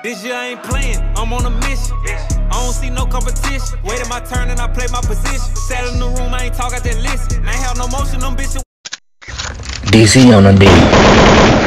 This year I ain't playing, I'm on a mission. I don't see no competition. Waited my turn and I play my position. Sat in the room, I ain't talk, I just listen. I ain't have no motion, them bitches. DC on the beat.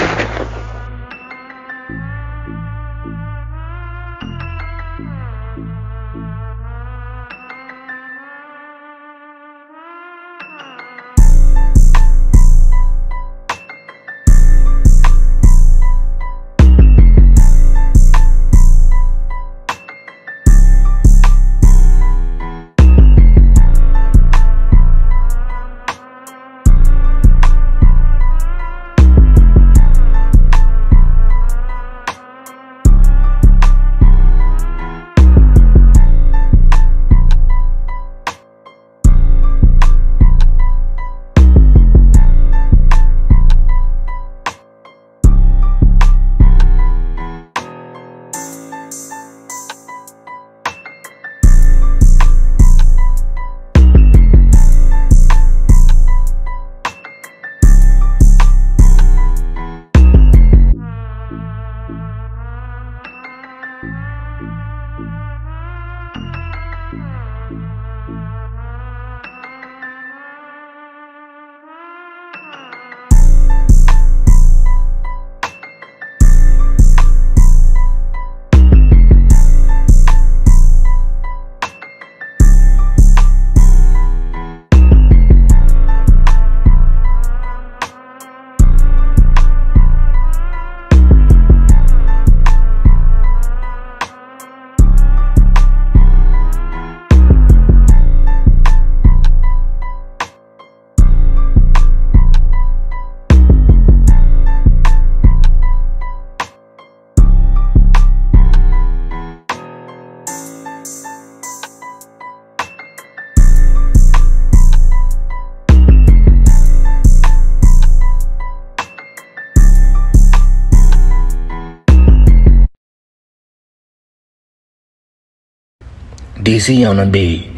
DC on the beat.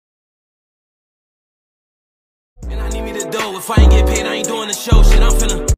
And I need me to do. If I ain't get paid, I ain't doing the show. Shit, I'm finna